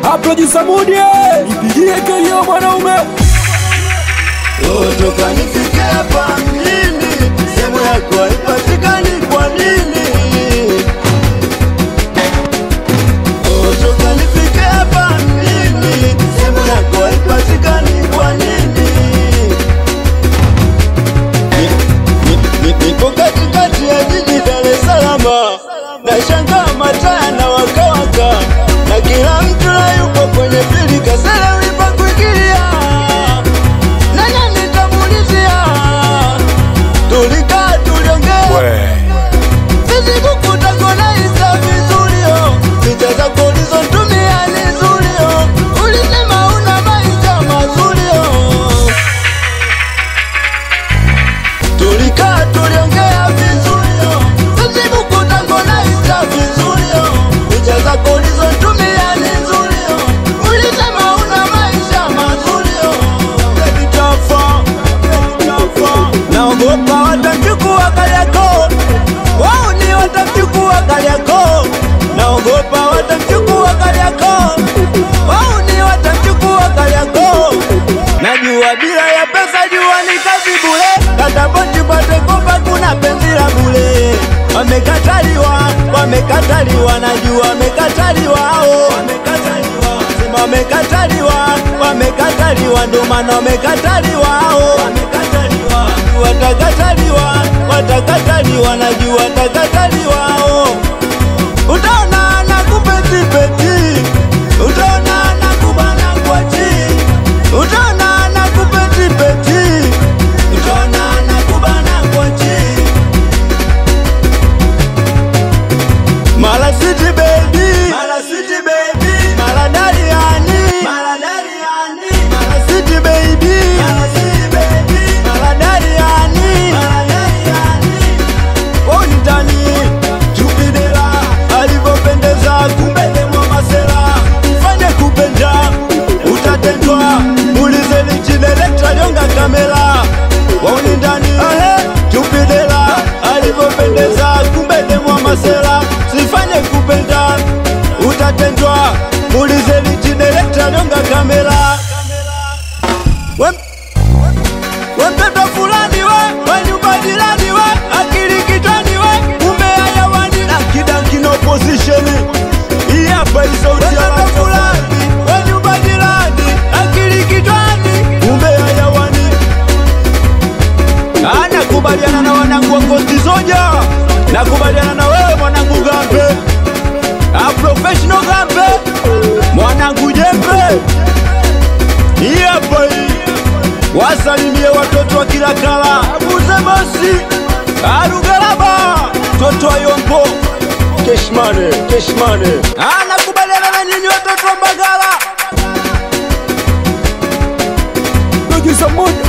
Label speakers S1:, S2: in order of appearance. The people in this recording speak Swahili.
S1: Producer Mudi, nipigie kelio mwanaume.
S2: Toka nifike hapa mjini, sehemu yako haipatikani kwa nini? Toka nifike hapa mjini, sehemu yako haipatikani kwa nini? Niko katikati ya jiji Dar es Salaam, nashangaa mataa na wakawaka, na kila mtu na yupo kwenye pilika sana ulipa kuingilia. Nani nitamulizia? Tulikaa tuliongea, sisi kukuta kona isa vizurio, picha zako ulizotumia ni zurio, ulisema una maisha mazurio. Tulikaa tuliongea vizurio, sisi kukuta kona isa vizurio, picha zako ulizotumia ni zurio, ulisema una maisha mazurio. Naogopa watamchukua Kariakoo, wao ni watamchukua Kariakoo. Naogopa watamchukua Kariakoo, wao ni watamchukua Kariakoo. Najua bila ya pesa jua ni kazi bure, kata boti pate kopa kuna penzi la bure. Wamekataliwa, wamekataliwa, najua wamekataliwa, wamekataliwa, sema wamekataliwa, wamekataliwa, ndo maana wamekataliwa, wamekataliwa, watakataliwa, watakataliwa, najua watakataliwa. Utaona nakupeti peti, utaona nakubana kwa chi, utaona nakupeti peti, utaona nakubana kwa chi. Mala City baby, Mala City baby, Mala Dariani, Mala Dariani, Mala City baby, Mala City baby, Mala Dariani, Mala Dariani. Oh nitani, Jupidela, alivopendeza kumbele mwa masela. Fanye kupenda, utatendwa, ulize lichine lektra yonga kamela. Oh nitani, Jupidela, alivopendeza kumbele mwa masela. Sifanye kupenda, utatendwa, muulize lichine lektra yonga kamela. Wempeto fulani we nyumba jirani we, akili kichwani we, kumbe hayawani na kidanki no position. Hii hapa isauti ya watu fulani we nyumba jirani, akili kichwani, kumbe hayawani. Nakubaliana na wanangu wa Coast Soja, nakubaliana na wewe mwanangu Gambe, professional Gambe, mwanangu Jembe. Hii hapa hii, wasalimie watoto wa kila kala, Abuze Mosi, Arugalaba, toto wa Yombo, Keshmane, Keshmane. Nakubaliana na nyinyi watoto wa Mbagala.
S1: Producer Mudi.